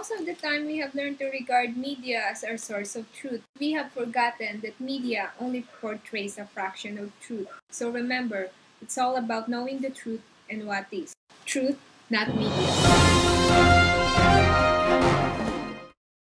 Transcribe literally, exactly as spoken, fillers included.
most of the time we have learned to regard media as our source of truth. We have forgotten that media only portrays a fraction of truth. So remember, it's all about knowing the truth and what is truth, not media.